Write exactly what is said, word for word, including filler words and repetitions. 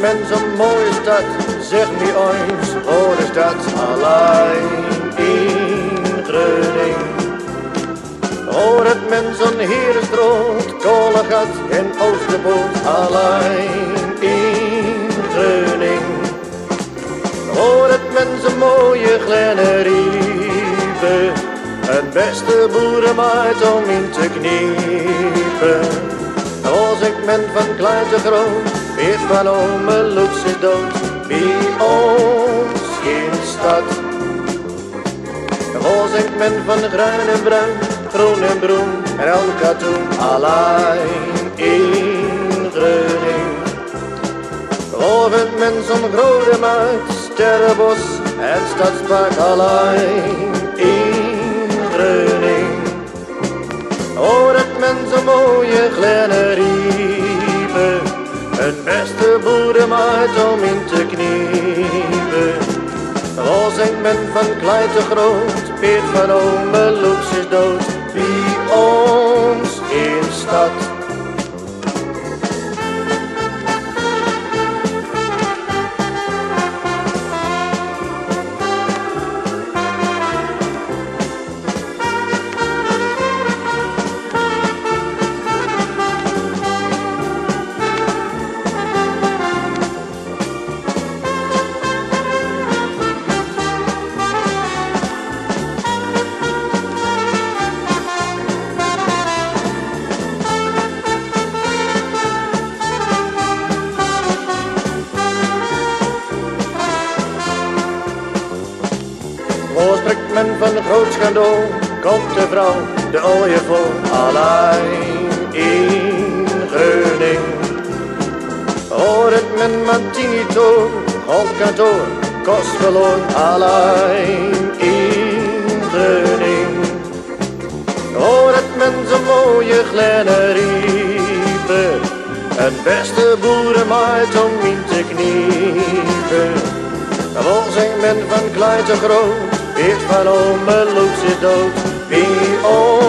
men zo'n mooie stad, zeg me eens, waar is dat? Alleen in Groningen. Hoor het men zo'n heerenstroot, Kolengat en Oosterpoort, alleen in Groningen. Hoor het men zo'n mooie kleine rieven, het beste boerenmaait om in te kniepen. Als ik men van klein te groot, weet van ome Loets is dood, bij ons in de stad. Als ik men van bruin en bruin, groen en groen en al katoen, alleen in Groningen. Of het men zo'n grote maat, Sterrenbos en Stadspark, alleen in Groningen. Hoor het men zo'n mooie kleine rieven, het beste boerenmaait om in te kniepen. Als ik men van klein te groot, Piet van ome Loets is dood, bij ons in de stad. Waar spreekt men van groot schandaal, komt de vrouw de ooievaar, alleen in Groningen. Hoor het men Martinitoor, Hoofdkantoor, kost verloren, alleen in Groningen. Hoor het men zo'n mooie kleine rieven, het beste boerenmaait om in te kniepen. Wel zingt men van klein te groot, weet van ome Loets is dood, wie